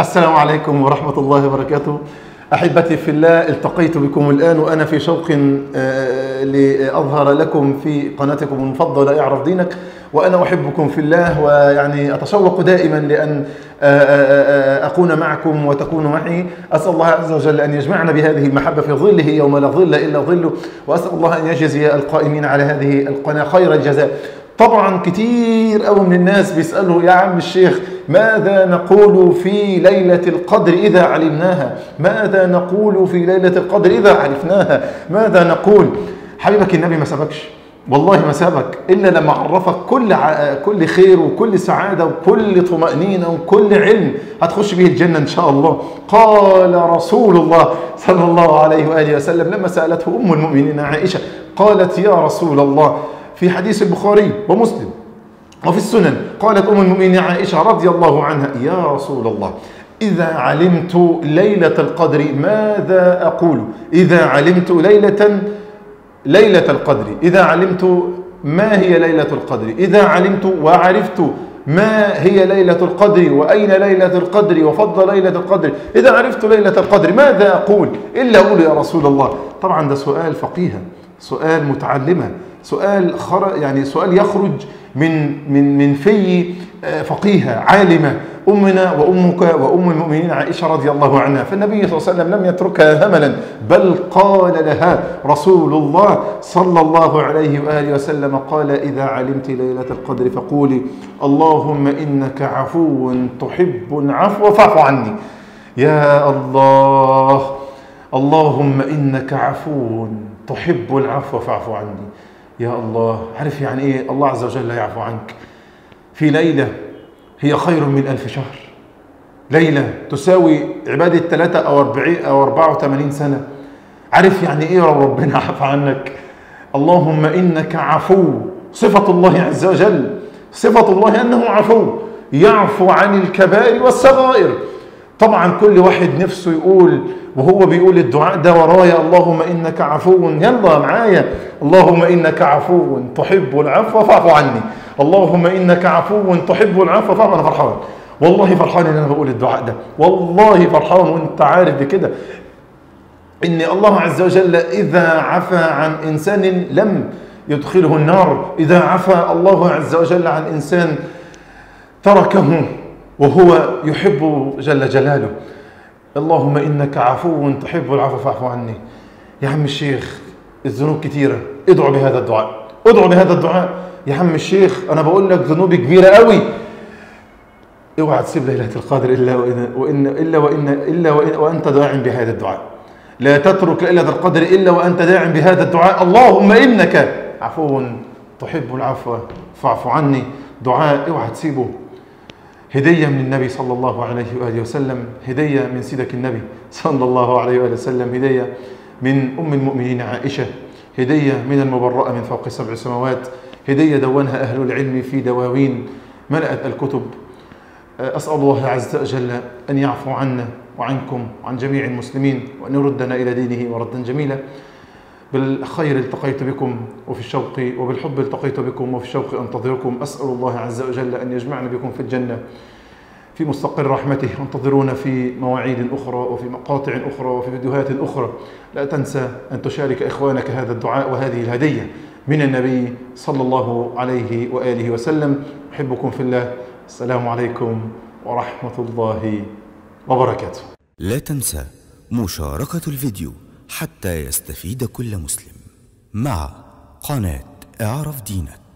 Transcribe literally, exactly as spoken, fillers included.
السلام عليكم ورحمة الله وبركاته. أحبتي في الله، التقيت بكم الآن وأنا في شوق لأظهر لكم في قناتكم المفضلة اعرف دينك، وأنا أحبكم في الله، ويعني أتشوق دائما لأن أكون معكم وتكونوا معي. أسأل الله عز وجل أن يجمعنا بهذه المحبة في ظله يوم لا ظل إلا ظله، وأسأل الله أن يجزي القائمين على هذه القناة خير الجزاء. طبعا كتير أوي من الناس بيسألوا يا عم الشيخ ماذا نقول في ليلة القدر إذا علمناها؟ ماذا نقول في ليلة القدر إذا عرفناها؟ ماذا نقول؟ حبيبك النبي ما سبكش، والله ما سابك إلا لما عرفك كل ع... كل خير وكل سعادة وكل طمأنينة وكل علم هتخش به الجنة إن شاء الله. قال رسول الله صلى الله عليه وآله وسلم لما سألته أم المؤمنين عائشة، قالت يا رسول الله، في حديث البخاري ومسلم وفي السنن، قالت أم المؤمنين عائشة رضي الله عنها يا رسول الله إذا علمت ليلة القدر ماذا أقول؟ إذا علمت ليلة ليلة القدر، إذا علمت ما هي ليلة القدر، إذا علمت وعرفت ما هي ليلة القدر وأين ليلة القدر وفضل ليلة القدر، إذا عرفت ليلة القدر ماذا أقول؟ إلا أقول يا رسول الله. طبعا ده سؤال فقيها، سؤال متعلمة، سؤال خر... يعني سؤال يخرج من من من في فقيهة عالمة أمنا وأمك وأم المؤمنين عائشة رضي الله عنها. فالنبي صلى الله عليه وسلم لم يتركها هملا، بل قال لها رسول الله صلى الله عليه وآله وسلم، قال إذا علمت ليلة القدر فقولي اللهم إنك عفو تحب العفو فاعف عني. يا الله، اللهم إنك عفو تحب العفو فاعف عني. يا الله، عارف يعني ايه الله عز وجل يعفو عنك في ليلة هي خير من ألف شهر، ليلة تساوي عبادة ثلاثة أو أربعين أو أربعة وثمانين سنة. عارف يعني ايه ربنا عفو عنك؟ اللهم إنك عفو، صفة الله عز وجل، صفة الله أنه عفو، يعفو عن الكبائر والصغائر. طبعا كل واحد نفسه يقول وهو بيقول الدعاء ده ورايا اللهم إنك عفو، يلا معايا، اللهم إنك عفو تحب العفو فاعف عني، اللهم إنك عفو تحب العفو فاعف. أنا فرحان، والله فرحان إن أنا بقول الدعاء ده، والله فرحان وأنت عارف بكده إن الله عز وجل إذا عفى عن إنسان لم يدخله النار، إذا عفى الله عز وجل عن إنسان تركه وهو يحب جل جلاله. اللهم إنك عفو تحب العفو فاعف عني. يا عم الشيخ الذنوب كتيرة، ادعوا بهذا الدعاء، ادعوا بهذا الدعاء. يا عم الشيخ أنا بقول لك ذنوبي كبيرة قوي، اوعى تسيب ليلة القدر إلا وإن وإن إلا وإن إلا وإن وأنت داع بهذا الدعاء. لا تترك ليلة القدر إلا وأنت داع بهذا الدعاء، اللهم إنك عفو تحب العفو فاعف عني. دعاء اوعى تسيبه، هدية من النبي صلى الله عليه وآله وسلم، هدية من سيدك النبي صلى الله عليه وآله وسلم، هدية من أم المؤمنين عائشة، هدية من المبرأة من فوق سبع سماوات، هدية دونها أهل العلم في دواوين ملأت الكتب. أسأل الله عز وجل أن يعفو عنا وعنكم وعن جميع المسلمين، وأن يردنا إلى دينه وردا جميلا. بالخير التقيت بكم وفي الشوق، وبالحب التقيت بكم وفي الشوق أنتظركم. أسأل الله عز وجل أن يجمعنا بكم في الجنة في مستقر رحمته. انتظرونا في مواعيد أخرى وفي مقاطع أخرى وفي فيديوهات أخرى. لا تنسى أن تشارك إخوانك هذا الدعاء وهذه الهدية من النبي صلى الله عليه وآله وسلم. أحبكم في الله، السلام عليكم ورحمة الله وبركاته. لا تنسى مشاركة الفيديو حتى يستفيد كل مسلم مع قناة اعرف دينك.